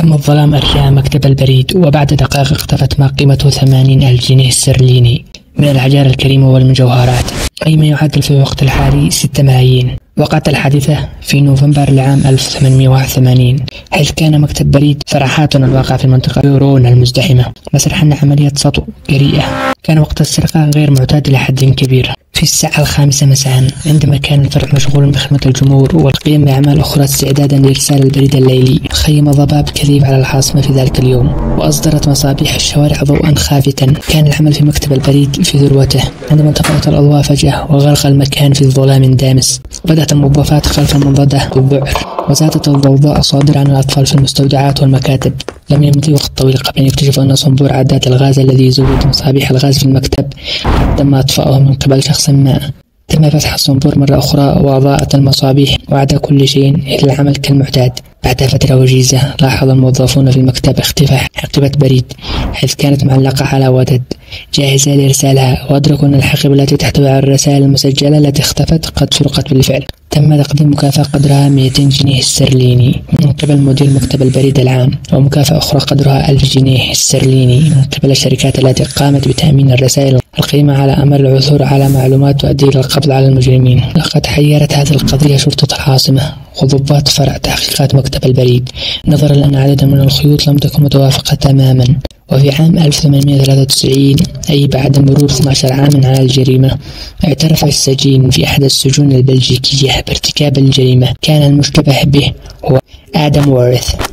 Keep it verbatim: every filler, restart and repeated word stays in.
عم الظلام أرجع مكتب البريد، وبعد دقائق اختفت ما قيمته ثمانين ألف جنيه استرليني من الأحجار الكريمة والمجوهرات، أي ما يعادل في الوقت الحالي ستة ملايين. وقعت الحادثة في نوفمبر لعام ألف وثمانمئة وواحد وثمانين، حيث كان مكتب بريد فرحاتنا الواقع في المنطقة يورون المزدحمة مسرحا لعملية سطو جريئة. كان وقت السرقة غير معتاد لحد كبير، في الساعة الخامسة مساء، عندما كان الفرع مشغول بخدمة الجمهور والقيام بأعمال أخرى استعدادا لإرسال البريد الليلي. خيم ضباب كثيف على العاصمة في ذلك اليوم، وأصدرت مصابيح الشوارع ضوءا خافتا. كان العمل في مكتب البريد في ذروته عندما انطفأت الأضواء فجأة وغرق المكان في ظلام دامس. بدأت الموظفات خلف المنضدة بالذعر، وزادت الضوضاء صادرة عن الأطفال في المستودعات والمكاتب. لم يمضي وقت طويل قبل أن يكتشفوا أن صنبور عداد الغاز الذي يزود مصابيح الغاز في المكتب تم إطفاؤه من قبل شخص ما. تم فتح الصنبور مرة أخرى وأضاءت المصابيح، وعاد كل شيء إلى العمل كالمعتاد. بعد فترة وجيزة لاحظ الموظفون في المكتب اختفاء حقيبة بريد، حيث كانت معلقة على ودد جاهزة لإرسالها، وأدركوا أن الحقيبة التي تحتوي على الرسائل المسجلة التي اختفت قد سرقت بالفعل. تم تقديم مكافأة قدرها مئتين جنيه استرليني من قبل مدير مكتب البريد العام، ومكافأة أخرى قدرها ألف جنيه استرليني من قبل الشركات التي قامت بتأمين الرسائل القيمة على أمل العثور على معلومات تؤدي إلى القبض على المجرمين. لقد حيرت هذه القضية شرطة العاصمة وضباط فرع تحقيقات مكتب البريد، نظرا لأن عددا من الخيوط لم تكن متوافقة تماما. وفي عام ألف وثمانمئة وثلاثة وتسعين، أي بعد مرور اثني عشر عاما على الجريمة، اعترف السجين في أحد السجون البلجيكية بارتكاب الجريمة. كان المشتبه به هو آدم وورث.